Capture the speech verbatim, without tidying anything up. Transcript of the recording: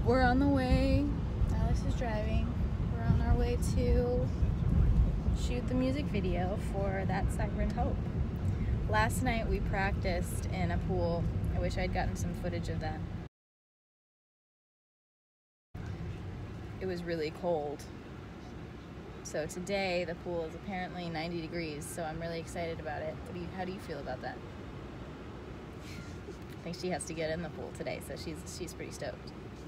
We're on the way. Alix is driving. We're on our way to shoot the music video for That Siren Hope. Last night we practiced in a pool. I wish I'd gotten some footage of that. It was really cold. So today the pool is apparently ninety degrees, so I'm really excited about it. What do you, how do you feel about that? I think she has to get in the pool today, so she's she's pretty stoked.